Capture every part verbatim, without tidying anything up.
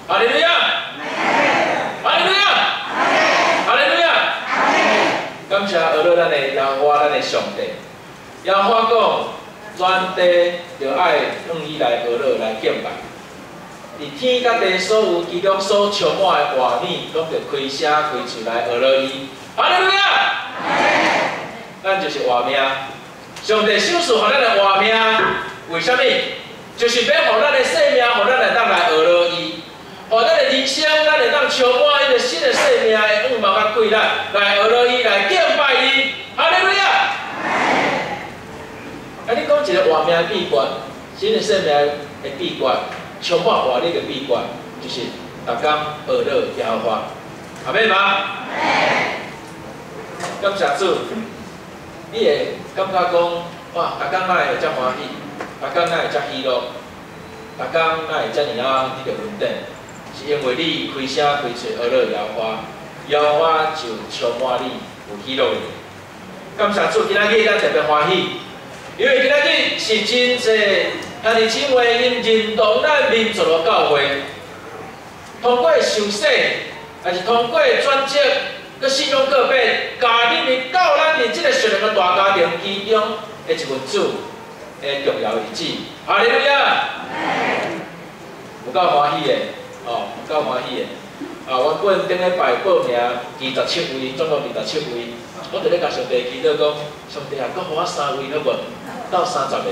哈利路亚！哈利路亚！哈利路亚！感谢俄勒咱的耶和华，咱的上帝。耶和华讲，全地就爱向伊来俄勒来敬拜。伫天甲地所有基督所充满的画面，拢着开声开喙来俄勒伊。哈利路亚！咱就是活命。上帝赏赐互咱的活命，为什么？就是要互咱的生命，互咱来当来俄勒伊，互咱的人生，咱会当充满伊个新的生命的愿望甲贵力，来俄勒伊来敬拜伊。哈利路亚！啊，你讲一个活命的秘诀，新的生命的秘诀，充满活力的秘诀，就是逐工俄勒耶和华，阿妹吗？感谢主，你会感觉讲，哇，逐工哪会遮欢喜，逐工哪会遮喜乐，逐工哪会遮尔啊你着稳定，是因为你开声开嘴俄勒耶和华，耶和华就充满你有喜乐的。感谢主，今仔日咱特别欢喜，因为今仔日是真济兄弟姊妹因认同咱民族的教会，通过受洗，还是通过转接。佮信仰个别，加入你到咱伫即个属灵个大家庭其中的一份子的重要日子。哈利路亚！有够欢喜的，哦，有够欢喜的。啊，原本顶礼拜报名二十七位，总共二十七位，我伫咧甲上帝祈祷讲，上帝啊，佮互我三位好无？到三十个。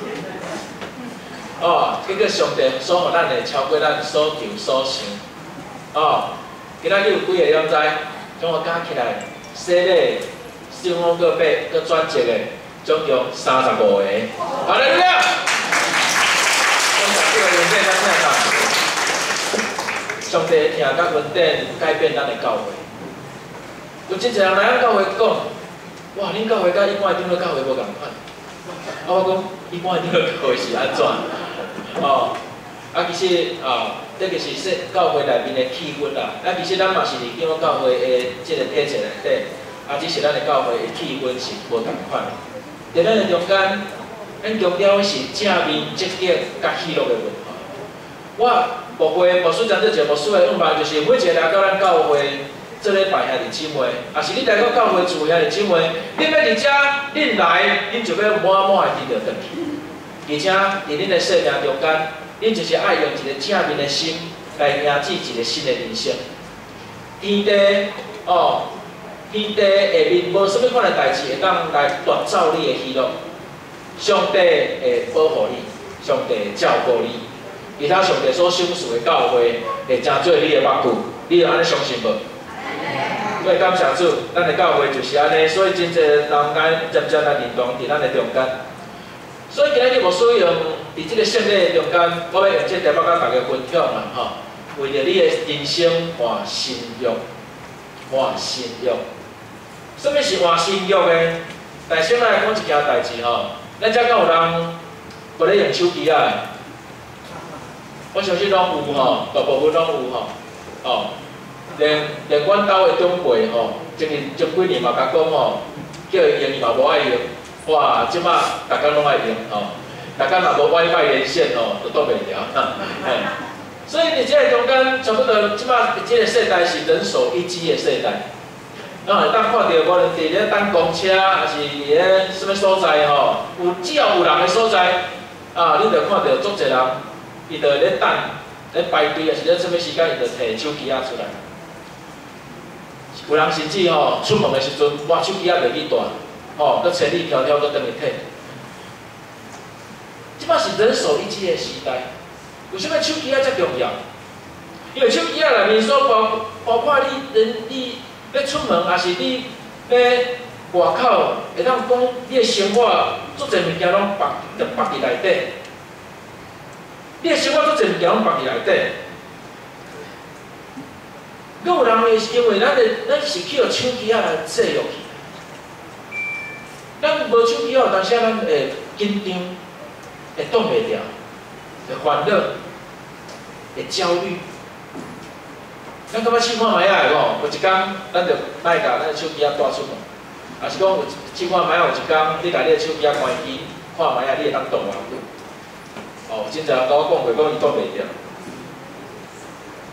哦，结果上帝所互咱的超过咱所求所想。哦，今仔日有几个了知？总共加起来，洗礼、信仰个别、佮转接的，总共三十五个。哈利路亚！感谢这个恩典，咱听下。上帝听甲恩典改变咱的教会。有真侪人来咱教会讲，哇，恁教会甲一般的顶落教会无共款。啊，我讲一般的顶落教会是安怎？哦。啊，其实啊，这个是说教会内面的气氛啦。啊，其实咱嘛是伫叫教会的即个体制内底，啊，只是咱的教会的气氛是无同款。在咱的中间，咱强调的是正面积极甲喜乐的文化。我牧会牧师讲这节牧师的愿望就是每一个来到咱教会做礼拜兄弟姊妹，啊是你来到教会住兄弟姊妹，恁要伫遮，恁来，恁就要满满的记着回去，而且伫恁的生命中间。恁就是爱用一个正面的心来迎接一个新的人生。天地哦，天地下面无啥物款的代志会当来夺走你的喜乐。上帝会保护你，上帝会照顾你。其他上帝所赏赐的教会会成做你的目睭，你有安尼相信无？所以感谢主，咱的教会就是安尼，所以真侪人来渐渐来认同伫咱的中间。所以今日无需要伫即个圣礼中间，我要用这题目甲大家分享啦，吼，为着你的人生换新约，换新约。什么是换新约呢？但先来讲一件代志吼，咱遮敢有人无咧用手机啊？我相信拢有吼，大部分拢有吼，哦，连连阮兜的长辈吼，前年前几年嘛甲讲吼，叫伊用伊嘛无爱用。哇！即摆大家拢爱用吼，大家若无 WiFi 连线吼，都挡袂了。哎，所以伫即个中间，差不多即摆即个世代是人手一机的世代。咱会当看到，无论伫咧等公车，还是伫咧什么所在吼，有只要有人的所在，啊，你着看到足侪人，伊着咧等咧排队，还是咧什么时间，伊着摕手机仔出来。有人甚至吼出门的时阵，我手机仔袂去带。哦，搁千里迢迢搁等伊摕，即摆是人手一机的时代。为什么手机仔遮重要？因为手机仔内面所包包括你人你要出门，还是你要外口，会当讲你的生活，足侪物件拢放着放伫内底。你的生活足侪物件拢放伫内底。搁有人会是因为咱的咱是去互手机仔来制约去。咱无手机哦，当时咱会紧张，会挡袂牢，会烦恼，会焦虑。咱感觉试看卖啊，吼，有一天咱就卖甲咱手机啊带出门，也是讲有试看卖啊，有一天你甲你的手机啊关机，看卖啊，你会当挡偌久。哦，真侪人甲我讲过，讲伊挡袂牢。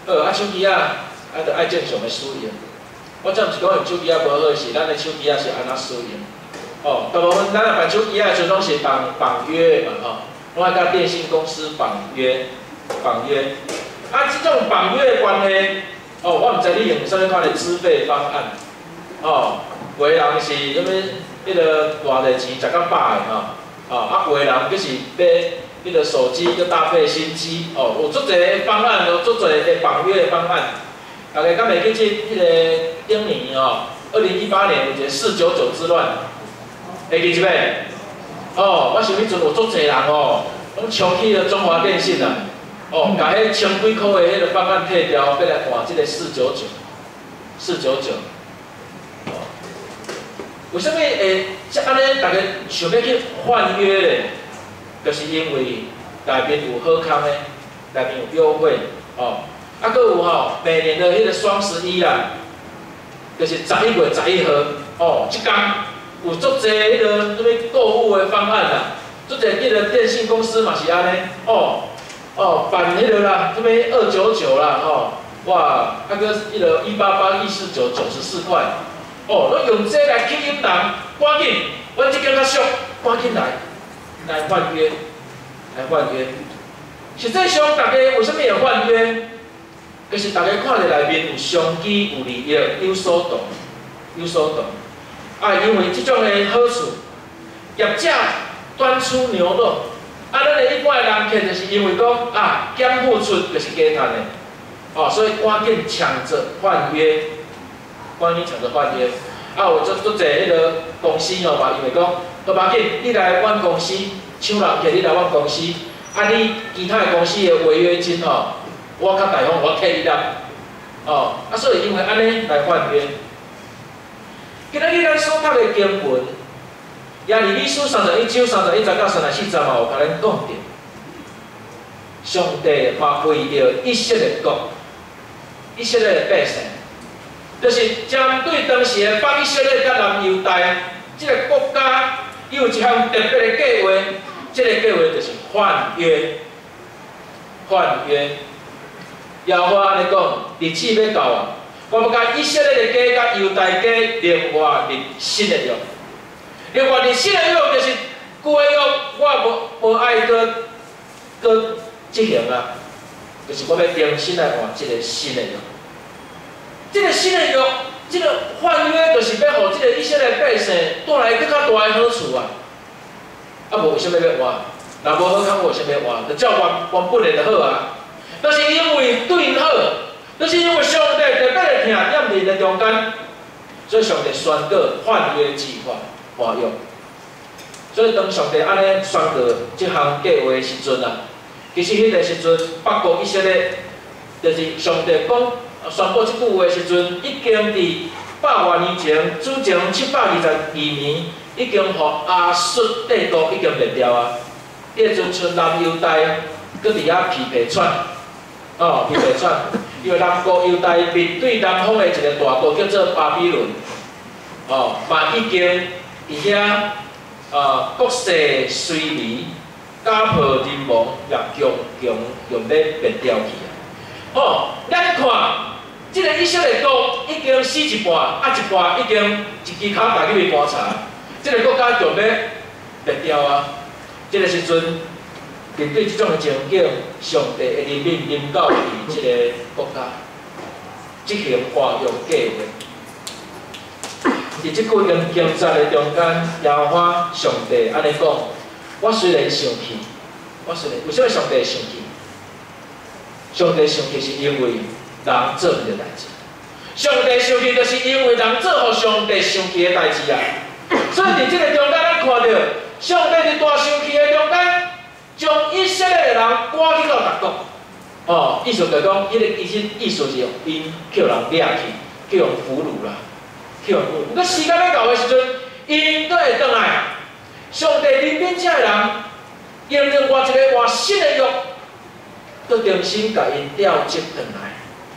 好，啊手机啊，啊着爱正常的使用。我则毋是讲用手机啊无好，是咱的手机啊是安怎使用。哦，大部分咱啊办手机啊，阵拢是绑绑约嘛，吼，拢爱甲电信公司绑约，绑约。啊，即种绑约的关系，哦，我毋知你用啥物款的资费方案，哦，有的人是啥物迄个偌侪钱食到饱的吼，哦，啊有的人佫是买迄个手机佫搭配新机，哦，有足侪方案，有足侪的绑约的方案。大家敢袂记即迄个顶年哦，二零一八年有一个四九九之乱，会记即未？哦，我想迄阵有足侪人哦，拢冲去了中华电信啊。哦，把迄千几块的迄个方案退掉，要来换这个四九九，四九九。哦，为什么会即安尼？大家想要去换约咧？就是因为内面有好康的，内面有优惠哦。啊，搁有吼，每年的迄个双十一啦，就是十一月十一号哦，即天有足侪迄个什物购物的方案啦，足侪迄个电信公司嘛是安尼哦。哦，办迄个啦，这边二九九啦，吼，哇，那个迄个一八八一四九九十四块，哦，咱用这来吸引人，赶紧，阮这间较俗，赶紧来，来换约，来换约。实际上，大家为什么会换约？就是大家看着内面有商机、有利益、有所动，有所动。啊，因为这种的好处，业者端出牛肉。啊，咱的一般的人客就是因为讲啊，减付出就是加赚的，哦，所以赶紧抢着换约，赶紧抢着换约。啊，有足足侪迄个公司哦嘛，因为讲，好要紧，你来阮公司抢人客，你来阮公司，啊，你其他的公司的违约金哦，我较大方，我客你啦，哦，啊，所以因为安尼来换约。今仔日咱所读的经文。耶利米书三十一章三十一节到三十四节嘛，有甲咱讲着，上帝嘛为着以色列国、以色列百姓，就是针对当时的北以色列甲南犹大即个国家，伊有一项特别的计划，即、这个计划就是换约，换约。耶和华安尼讲，日子要到啊，我要甲以色列的家甲犹大家另外立新的约。另外，你新的约就是旧的约，我无无爱搁搁执行啊，就是我要重新来换一个新的约。这个新的约，这个换约就是要互这个以色列百姓带来更较大的好处啊。啊，无为什么要换？若无好康，为什么要换？就照原原本的就好啊。就是因为对因好，就是因为上帝特别的听踮伫的中间，所以上帝宣告换约计划。化用，所以当上帝安尼宣告这项计划的时阵啊，其实迄个时阵北国以色列，就是上帝讲宣布即句话的时阵，已经伫百万年前，主前七百二十二年，已经互亚述帝国已经灭掉啊。迄阵剩南犹大，搁伫遐疲惫喘，哦，疲惫喘，因为南国犹大面对南方的一个大国叫做巴比伦，哦，嘛已经。伫遐，啊，国势衰微，家破人亡，也强强强要灭掉去啊！哦，咱看，即、这个以色列国已经死一半，啊一半已经一支脚踏去观察，即、这个国家强要灭掉啊！即、这个时阵，面对即种的情景，上帝会任命临到伫即个国家，执行化用计划。伫即句经经节的中间，耶和华上帝安尼讲：我虽然生气，我虽然为什么上帝生气？上帝生气是因为人做迄个代志。上帝生气就是因为人做互上帝生气的代志啊。所以伫即个中间，咱看到上帝伫大生气的中间，将以色列的人赶去到别国。哦，意思就是讲，迄、那个意思意思是因叫人掠去，叫人俘虏啦。去互不过时间要到的时阵，因都会转来。上帝任命这个人，用另外一个换新的约，搁重新甲因调集转来。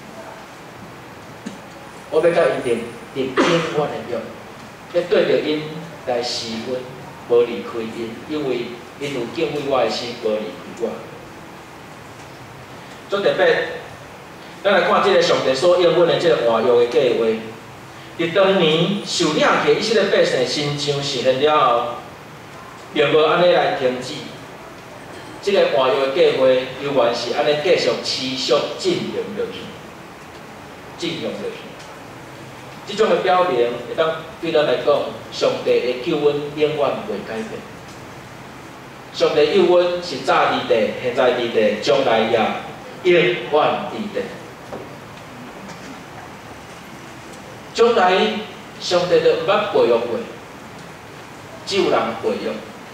我要甲因立立永远的约，要对着因来施恩，无离开因，因为因有敬畏我的心，无离开我。做特别， 咱来看这个上帝所应允的这个换约的计划。伫当年受领去以色列百姓心肠实现了后，并无安尼来停止。这个换约的计划犹原是安尼继续持续进行落去，进行落去。这种的表明，会当对咱来讲，上帝的救恩永远袂改变。上帝救恩是早伫地，现在伫地，将来也永远伫地。将来上帝就毋捌背约过，只有人背约。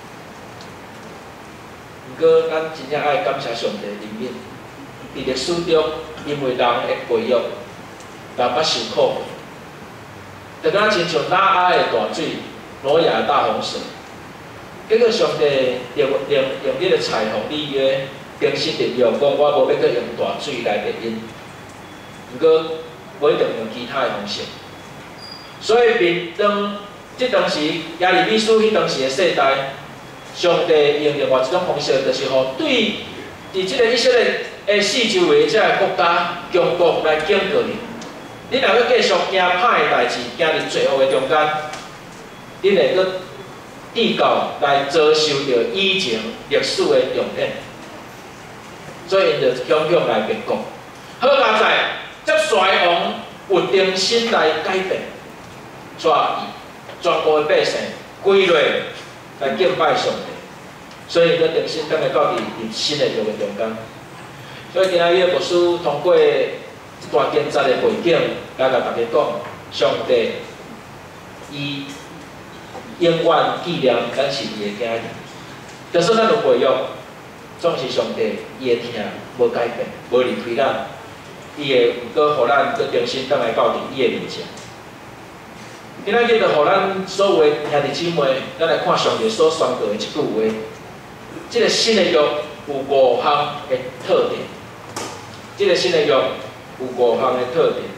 不过，咱真正爱感谢上帝的怜悯，伫历史中，因为人的背约，人捌受苦。就敢亲像拉阿的大水，挪亚的大洪水。结果上帝用用用迄个彩虹立约，更新立约，讲我无要阁用大水来灭因，不过无一定用其他的方式。所以，面当即当时亚利米书迄当时的世代，上帝用另外一种方式，就是互对伫即个以色列的四周围遮个国家强国来警告你。你若要继续行歹的代志，行伫罪恶的中间，你会阁地教来遭受到以前历史的重演。所以，因就向向来变讲，好佳哉，接衰王有定心来改变，全全国的百姓归落来敬拜上帝。所以，佢定心等下到伫伫新的约的中间。所以，今仔日牧师通过一段经节的背景，来甲大家讲，上帝伊永远纪念咱是伊的囝儿。就算咱有背约，总是上帝伊的听无改变，无离开咱，伊会毋过互咱个重新等来到伫伊的面前。今仔日就互咱所有的兄弟姊妹，咱来看上帝所宣告的一句话。这个新的约有五项的特点。这个新的约有五项的特点。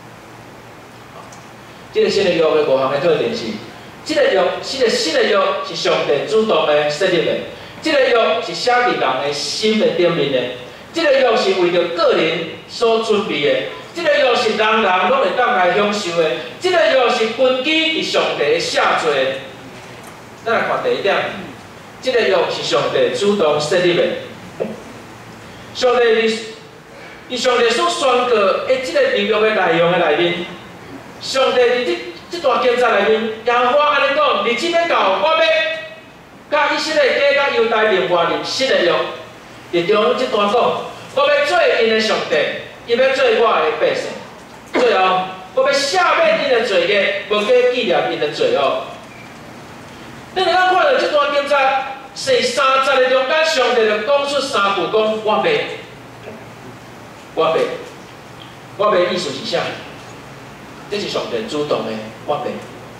这个新的约的五项的特点是：这个约，这个新的约是上帝主动的设立的；这个约是写伫人的心的顶面的；这个约是为着个人所准备的；这个约是人人拢会当来享受的；这个约是根基伫上帝的写作的。咱来看第一点，这个约是上帝主动设立的。上帝伫伫上帝所宣告的这个立约的内容的内面，上帝伫即即段经节内面，耶和华安尼讲：日子要到，我要甲以色列家甲犹大另外立新的约。伫中即段讲，我要做因的上帝，伊要做我的百姓。最后，我要赦免因的罪孽，无加纪念因的罪恶。咱会当看到即段经节，第三节的中间，上帝就讲出三句讲：我要，我要，我要意思是啥？这是上帝主动的，我要。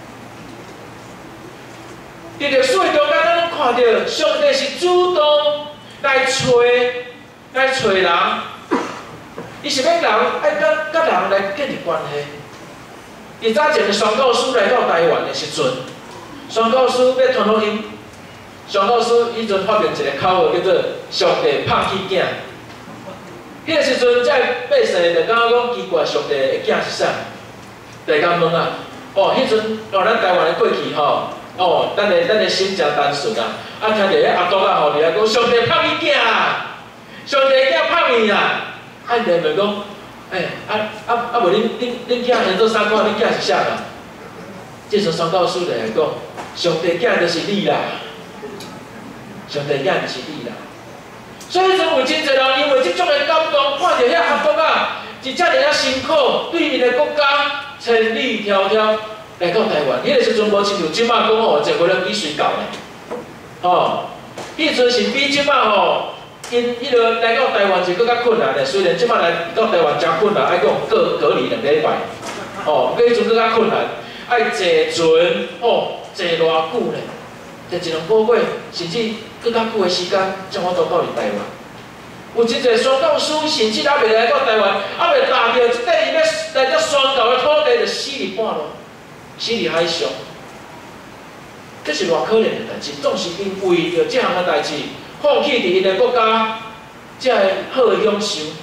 伫历史的中间，咱看到上帝是主动来找、来找人，伊是要人爱甲甲人来建立关系。伫早前的宣教师来到台湾的时阵，宣教师要传福音，宣教师伊阵发明一个口号叫做“上帝拍起囝”。迄个时阵，遮百姓就感觉讲奇怪，上帝的囝是啥？就敢问啊，哦，迄阵哦，咱台湾的过去吼，哦，咱的咱的心诚单纯啊，啊，听着迄阿公啊，吼，伫遐讲上帝拍伊囝啊，上帝囝拍伊啊，啊，伊就问讲，哎，啊啊啊，无恁恁恁囝现做啥款？恁囝是啥啊？这时宣教师就来讲，上帝囝就是你啦，上帝囝就是你啦。所以，阵有真侪人因为即种的感动，看着遐阿公啊，是遮尔啊辛苦，对因的国家千里迢迢来到台湾。迄个时阵无亲像即摆讲吼，坐飞机随到呢。吼，迄阵是比即摆吼，因迄落来到台湾是更较困难的。虽然即摆来到台湾真困难，爱讲隔隔离两礼拜。吼，不过迄阵更较困难，爱坐船，吼，坐偌久呢？坐一两个月，甚至更较久的时间，才我都到伫台湾。有真侪宣教师，甚至还未来到台湾，还未踏着即块伊要来到宣教的土地，就死伫半路，死伫海上。这是偌可怜的代志，总是因为着这项的代志，放弃伫因的国家，这个好的享受，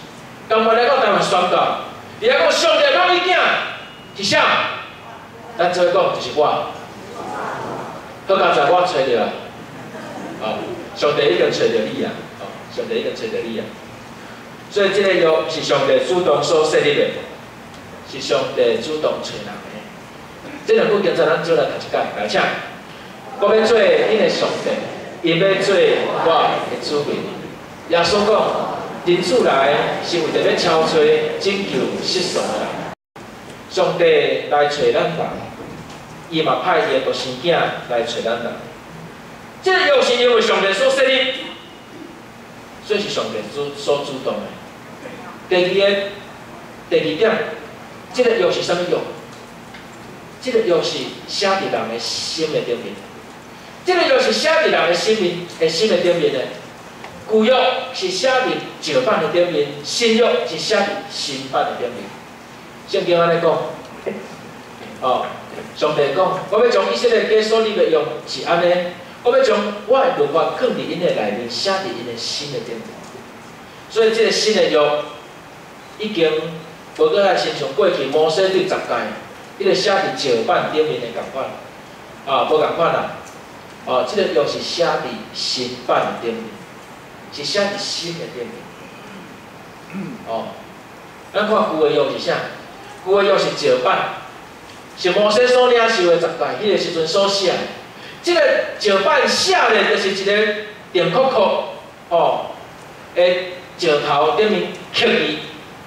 甘愿来到台湾宣告，伊来讲上帝帮你囝是啥？咱做讲就是我。好，刚才我找到啊，哦，上帝已经找到你啊，哦，上帝已经找到你啊。所以这个约是上帝主动所设立的，是上帝主动找人的。这两句经在咱做来读一解，来请。我要做恁的上帝，伊要做我的子民。耶稣讲，人子来是为着要超找拯救失丧的人。上帝来找咱人，伊嘛派伊的独生囝来找咱人。这个约是因为上帝所设立，所以是上帝主所主动的。第二个，第二点，这个约是啥物约？这个约是写伫人的心的顶面。这个约是写伫人的心面的心的顶面的。旧约是写伫石板的顶面，新约是写伫新版的顶面。圣经安尼讲，哦，上帝讲，我要将以色列家所立的约是安尼，我要将我的律法放伫因的内面，写伫因的心的顶面。所以这个新的约已经无搁来亲像过去摩西对十诫，伊个写伫石板顶面的共款，啊，无共款啦。哦，这个约是写伫新版的顶面，是写伫新的顶面。哦，咱看旧的约是啥？旧的约是石板，是摩西所领受的十诫，迄个时阵所写的。这个石板写的，就是一个电酷酷哦，诶，石头顶面刻字，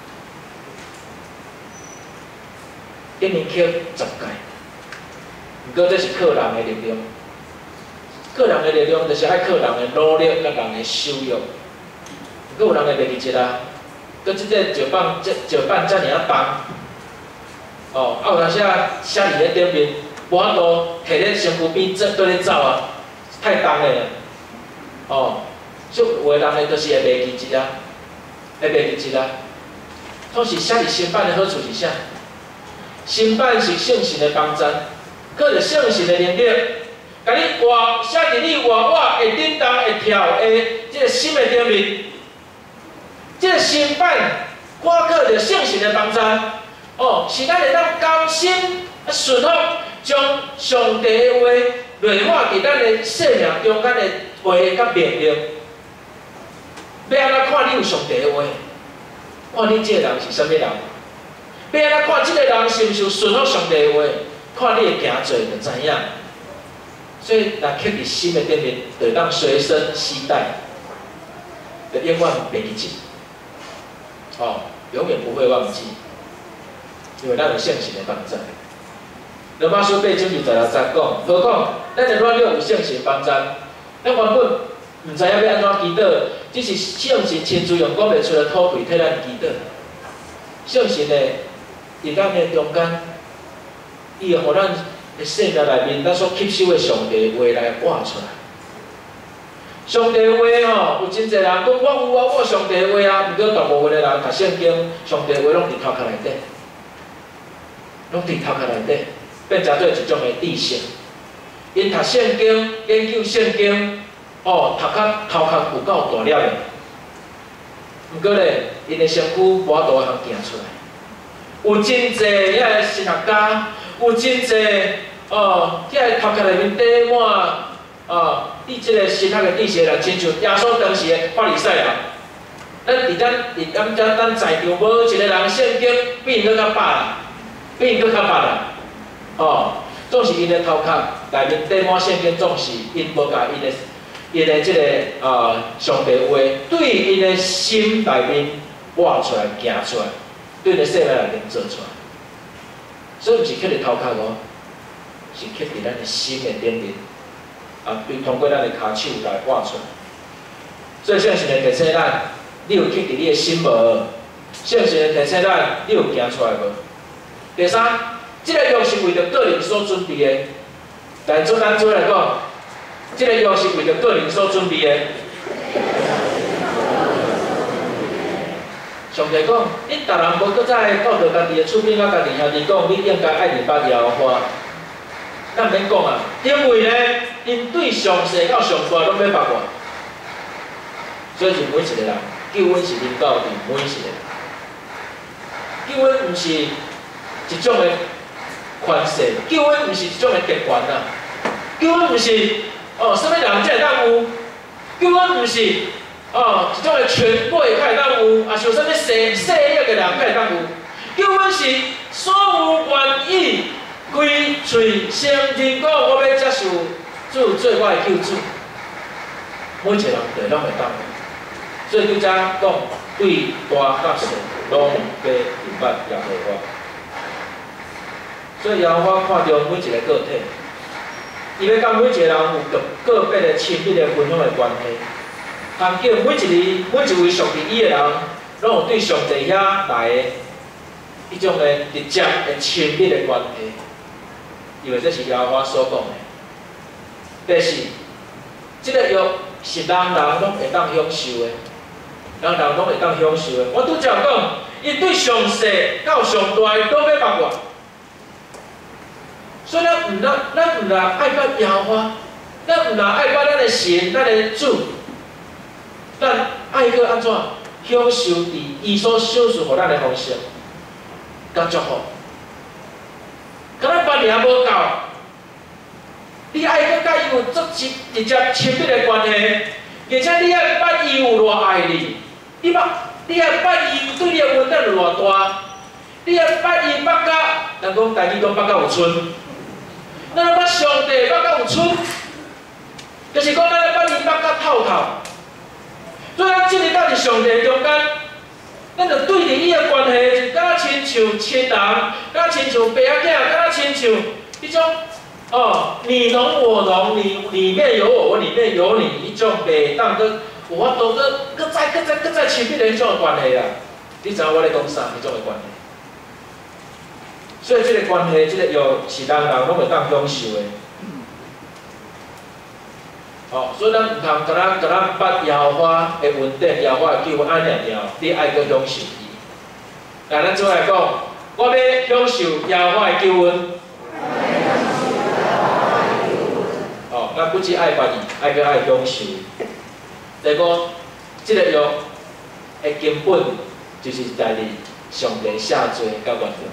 顶面刻十诫。毋过这是靠人的力量。个人的力量就是爱靠人的努力，甲人的收入。佮有人会袂记啊，佮即个石板，这石板遮尔啊重，哦，啊有当时啊写伫咧顶面，无法度摕咧身躯边做对咧走啊，太重咧，哦，所以有的人呢，就是会袂记啊，会袂记啊。总是写伫新版的好处是啥？新版是圣神的帮助，靠着圣神的能力。甲你活写伫你活我会叮当会跳的即个心的顶面，即个新版我靠着圣神的帮助，哦，是咱会当甘心啊顺服，将上帝的话内化伫咱的生命中间的话甲命令。要安怎看你有上帝的话？看你即个人是啥物人？要安怎看即个人是毋是顺服上帝的话？看你的行做就知影。所以，若刻伫心的顶面，就当随身携带，就永远袂记，哦，永远不会忘记，因为咱有圣神的帮助。罗马书八章二十六节讲，何况咱的软弱有圣神帮助，咱原本毋知影要安怎祈祷，只是圣神亲自用讲袂出的土气替咱祈祷。圣神的伫咱的中间，伊会互咱。生命内面，咱所吸收的上帝话来活出来。上帝话吼，有真侪人讲我有啊，我上帝话啊，毋过大部分的人读圣经，上帝话拢伫头壳内底，拢伫头壳内底，变成做一种的知识。因读圣经，研究圣经，哦，头壳头壳有够大粒的。毋过咧，因的身躯无法度通行出来。有真侪遐个神学家，有真侪。哦，遐个头壳内面缀满哦，你即个神学的知识人，亲像耶稣当时的法利赛人。咱伫咱伫咱遮咱在场无一个人圣经比因搁较捌啦，比因搁较捌啦。哦，总是因的头壳内面缀满圣经，总是因无甲因的因的即个呃上帝话，对因的心内面活出来、行出来，对因的生命内面做出来。所以毋是刻伫头壳哦。是刻伫咱的心的顶面，啊，对，通过咱的骹手来画出来。所以圣神会提醒咱，你有刻伫你的心无？圣神会提醒咱，你有行出来无？第三，这个约是为着个人所准备的。来做咱做来讲，这个约是为着个人所准备的。上帝讲，恁逐人无搁再靠着家己的厝边甲家己兄弟讲，你应该爱人捌耶和华。咱毋免讲啊，因为呢，因对上世到上大拢要捌我，所以是每一个人，救恩是临到伫每一个人。 救恩毋是一种的权势，救恩毋是一种的特权啊，救恩毋是哦，什么人才会当有，救恩毋是哦一种的权贵才会当有，也是有啥物势势力的人才会当有，救恩是所有愿意开喙承认讲我要接受主做我的救主，每一个人都拢会当。所以拄则讲对大甲小拢要明白耶和华。所以耶和华看到每一个个体，伊要甲每一个人有个个别的亲密的分享的关系，通叫每一个每一位上帝伊的人，拢有对上帝遐来的一种的直接的亲密的关系。因为这是耶和华所讲的，但是这个约是人人拢会当享受的，人人拢会当享受的。我拄则讲，伊对上细到上大都要包括，所以咱毋能，咱毋能爱捌耶和华，咱毋能爱捌咱的神，咱的主，咱爱去安怎享受伫伊所享受互咱的方式，甲祝福。敢若捌尔无够，你爱搁甲伊有足直直接亲密的关系，而且你爱捌伊有偌爱你，你捌你爱捌伊对你的恩典有偌大，你爱捌伊捌甲，人讲家己讲捌甲有春，咱要捌上帝捌甲有春，就是讲咱要捌伊捌甲透透。所以咱进入到伫上帝中间。咱就对伫伊的关系，就敢若亲像亲人，敢若亲像爸仔囝，敢若亲像迄种哦，你侬我侬，你里面有我，我里面有你，迄种袂当搁有法度搁搁再搁再搁再亲密的迄种关系啦。你知影我咧讲啥？迄种的关系。所以即个关系，即、這个药是人人拢会当享受的。哦，所以咱毋通敢若敢若捌耶和华的恩典，耶和华的救恩安念了，你爱去享受伊。来，咱做来讲，我要享受耶和华的救恩。哦，咱不止爱捌伊，爱去爱享受伊。第二，即、這个药的根本就是在于上帝下罪甲原谅。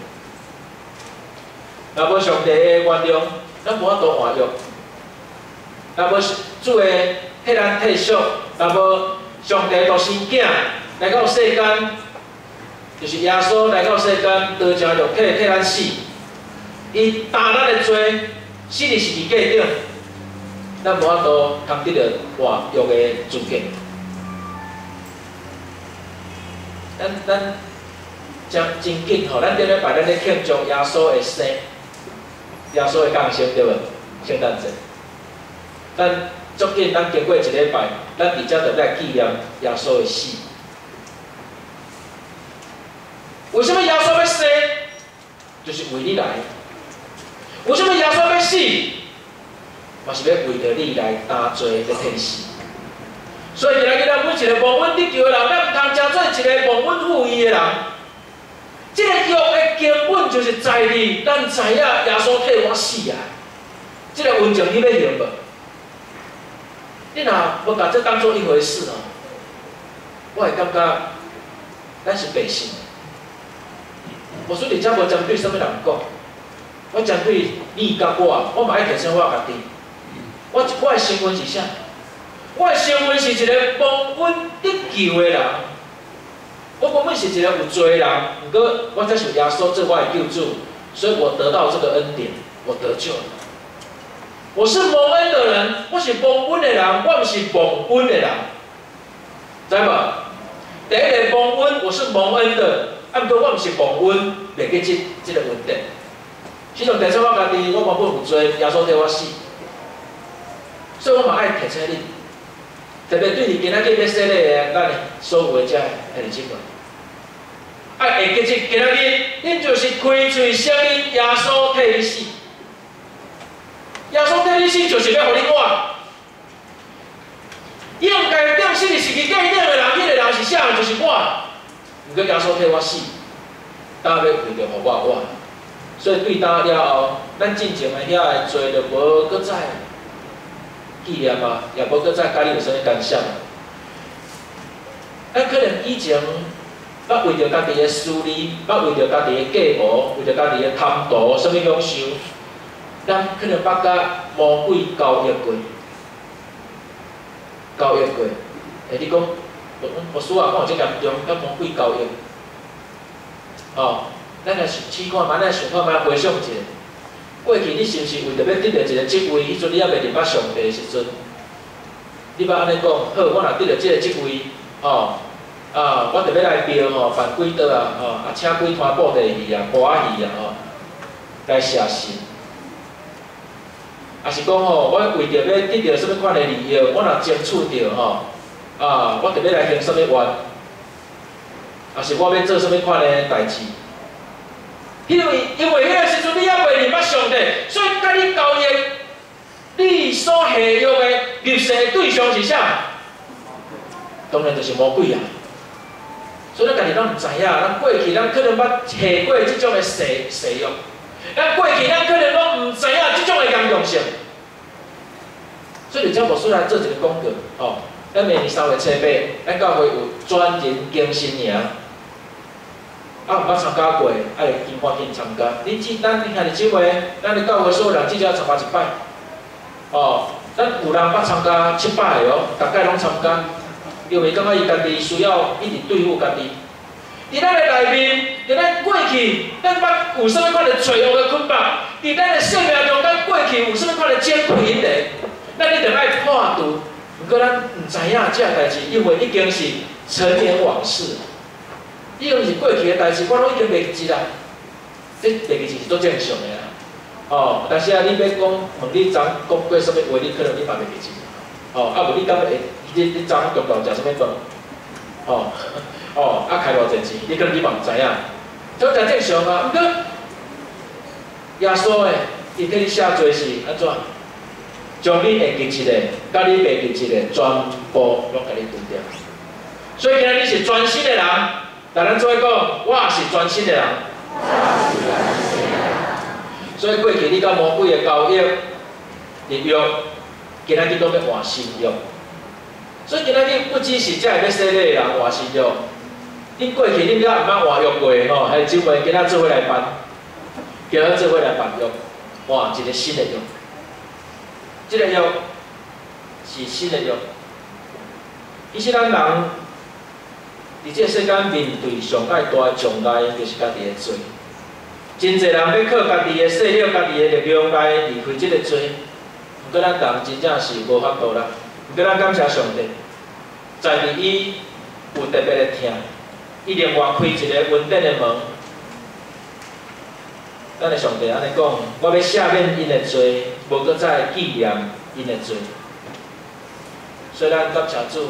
若无上帝的原谅，咱无法度换约。若无主的替咱替赎，若无上帝独生囝来到世间，就是耶稣来到世间，道成肉体替咱死，伊担咱的罪，死伫十字架顶，咱无法度通得到换约的资格。咱咱将真紧吼，咱顶礼拜咱咧庆祝耶稣的生，耶稣的降生对无？圣诞节。咱足紧，咱经过一礼拜，咱伫遮就来纪念耶稣的死。为什么耶稣要死？就是为你来。为什么耶稣要死？嘛是要为着你来担罪来替死。所以今日咱每一个蒙恩得救的人，咱毋通称做一个蒙恩负义的人。这个约的根本就是在于咱知影耶稣替我死啊！这个恩情你要用无？你若无把这当做一回事哦，我会感觉咱是白信。我说你遮无针对什么人讲，我针对你甲我，我嘛爱提醒我家己。我我的身份是啥？我的身份是一个蒙恩得救的人。我原本是一个有罪的人，不过我接受耶稣做我的救主，所以我得到这个恩典，我得救了。我是蒙恩的人，我是蒙恩的人，我毋是蒙恩的人，知无？第一个蒙恩，我是蒙恩的，啊，毋过我毋是蒙恩，袂记即即个问题。实际上，提醒我家己，我原本有罪，耶稣替我死，所以我嘛爱提醒你，特别对你今仔日要洗礼的咱所有的遮兄弟姊妹，爱会记即今仔日，恁就是开嘴承认耶稣替你死。耶稣替你死，就是要互你活。应该顶死的是去过顶的人，迄、那个人是啥人？就是我。毋过耶稣替我死，当要为着互我活。所以对当了后，咱进前的遐个罪就无搁再纪念啊，也无搁再甲你有啥物干涉。咱可能以前捌为着家己的私利，捌为着家己的计谋，为着家己的贪图，什么享受，咱可能捌甲魔鬼交易过，交易过。诶，你讲，牧师啊，讲有这严重，甲魔鬼交易。哦，咱来试看觅，咱想看觅回想一下，过去你是毋是为着要得到一个职位，迄阵你还未认捌上帝的时阵，你捌安尼讲，好，我若得到这个职位，哦。啊，我着要来标吼，办几桌啊，吼，啊，请几摊布袋戏啊、歌仔戏啊，吼，来写信。啊是讲吼，我为着要得到什么款的利益，我若争取到吼，啊，我着要来行什么愿，啊是我要做什么款的代志。因为因为迄个时阵你还未认捌上帝，所以甲你交易，你所下约的入世的对象是啥？当然就是魔鬼啊。所以咱家己拢毋知影，咱过去咱可能捌下过即种的誓誓约，咱过去咱可能拢毋知影即种的严重性。所以就叫牧师来做一个广告，哦，咱明年三月初八，咱教会有专人更新营，啊，毋捌参加过，爱尽快紧参加。你只咱你看你即回，咱的教会所有人至少参加一摆，哦，咱有人捌参加七摆的哦，大概拢参加。因为感觉伊家己需要一直对付家己。伫咱的内面，伫咱过去，咱捌有啥物款的罪恶的捆绑？伫咱的生命中，咱过去有啥物款的艰苦引领？咱一定爱破除。毋过咱毋知影这代志，因为已经是陈年往事，已经是过去的代志，我拢已经袂记啦。这袂记是足正常的啦。哦，但是啊，你要讲问你昨讲过啥物话，你可能你嘛袂记。哦，啊无你敢会？你你昨中昼食啥物饭？哦哦，啊开偌济钱，你可能你嘛毋知影，这真正常啊。毋过耶稣诶，伊替你写做是安怎？将你会记一个，甲你袂记一个，全部拢甲你分掉。所以今日你是专心的人，但咱做讲，我是专心的人。所以过去你甲魔鬼的交易、入约，今仔日都要换新约。所以今仔日不只是遮会要洗礼的人换新约，恁过去恁遐毋捌换约过的吼，还有姊妹今仔做伙来办，叫咱做伙来办约，换一个新的约。这个约是新的约。其实咱人伫这世间面对上爱大的障碍，就是家己的罪。真侪人要靠家己的势力、家己的力量来离开这个罪，毋过咱人真正是无法度啦。毋过咱感谢上帝，在于伊有特别的听，伊另外开一个恩典的门。咱的上帝安尼讲，我要赦免因的罪，无搁再纪念因的罪。所以咱感谢主，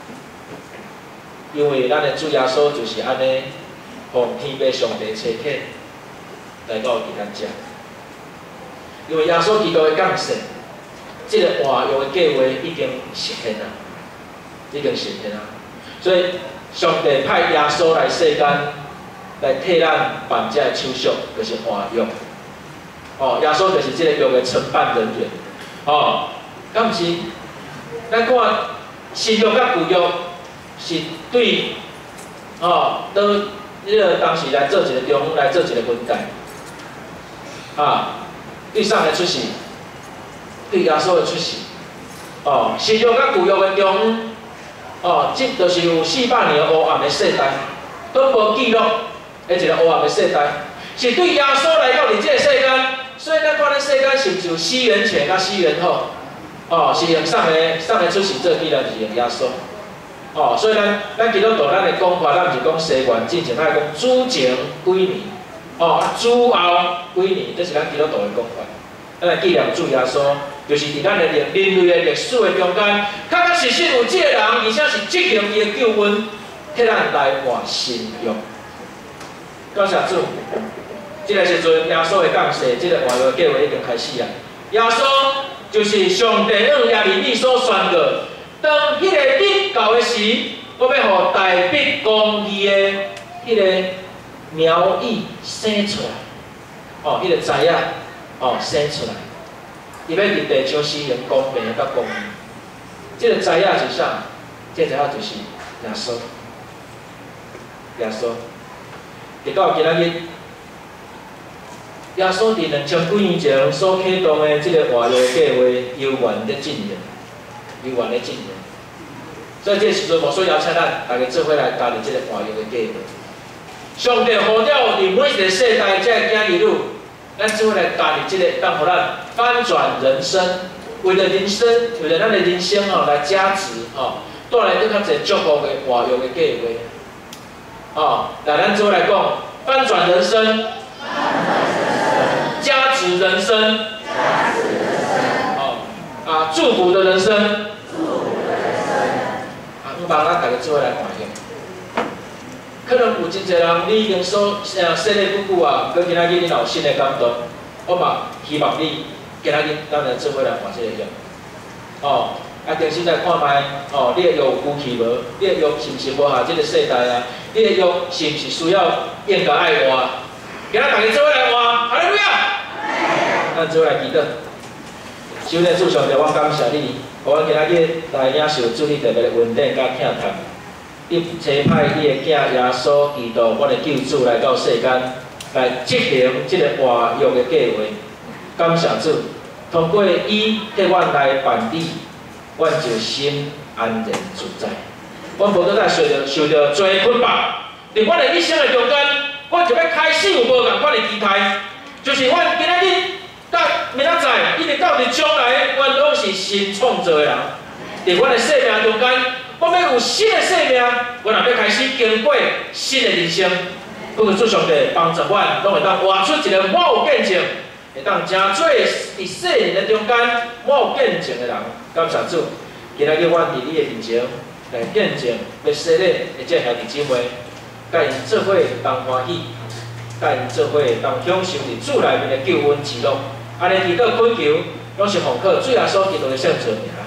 因为咱的主耶稣就是安尼，奉天父上帝差遣来到伫咱遮。因为耶稣基督的降世。这个换约的计划已经实现了，已经实现了。所以上帝派耶稣来世间，来替咱办这个手续，就是换约。哦，耶稣就是这个约的承办人员。哦，敢毋是？咱看新约甲旧约是对，哦，都迄个当时来做一个中央来做一个分界。啊，对上来出世。对耶稣的出世，哦，新约甲旧约的中，哦，即就是有四百年黑暗的世代，都无记录的一个黑暗的世代，是对耶稣来到伫这个世间，所以咱看咱世间是毋是有西元前甲西元后，哦，是用上个上个出世做记录就是用耶稣，哦，所以咱咱基督徒咱的讲法，咱毋是讲西元进前，咱是讲主前几年，哦，主后几年，这是咱基督徒的讲法。咱来纪念主耶稣，就是伫咱的人人类的历史的中间，确确实实有这个人，而且是执行伊的救恩，替咱来换新约。感谢主，这个时阵耶稣的降世，这个换约计划已经开始啦。耶稣就是上帝用耶利米所宣告，当迄个日到的时，我要互代笔公义的迄个苗裔生出来，哦，迄、那个知影。哦，生出来，伊要伫地上施行公平甲公义。这个知影是啥？这个知影就是耶稣。 耶稣。直到今仔日，耶稣伫两千几年前所启动的即个活跃计划，悠然咧进行，悠然咧进行。所以这时阵，我所邀请咱大家做伙来加入即个活跃的计划。上帝呼召伫每一个世代，即个囝儿女，咱做伙来加入即个，当互咱翻转人生，为了人生，为了咱的人生吼来加值吼，带来更较侪祝福的活跃的计划。哦，来咱做伙来讲，翻转人生，加值人生，哦，啊，祝福的人生，啊，唔帮咱大家做伙来看下。可能有真侪人，你已经所呃说了久久啊，搁今仔日你有新的感动，我嘛希望你今仔日咱来做伙来看这个样。哦，啊，重新来看卖，哦，你的药有气无？你的药是毋是无下这个世代啊？你的药是毋是需要应该爱活？今仔大家做伙来活，哈利路亚！咱做伙来祈祷。首先，主上帝，我感谢你，互我今仔日来领受主你特别的稳定甲疼痛。你差派你的囝耶稣基督，我的救主来到世间，来执行这个活跃的计划。感谢主，通过伊替阮来办理，阮就心安然自在。阮无再受着受着罪捆绑，伫阮的一生的中间，阮就要开始有无共款的期待，就是阮今仔日到明仔载，一直到伫将来，阮拢是新创造的人。伫阮的生命中间，我要有新的生命，我若要开始经过新的人生。不过主上帝帮助阮，拢会当活出一个我有见证，会当真做伫世人的中间我有见证的人。感谢主，今仔日阮伫你的面前来见证，要洗礼的这兄弟姊妹，甲因做伙同欢喜，甲因做伙同享受伫主内面的救恩之乐。安尼祈祷恳求，拢是奉靠主耶稣基督的圣子名。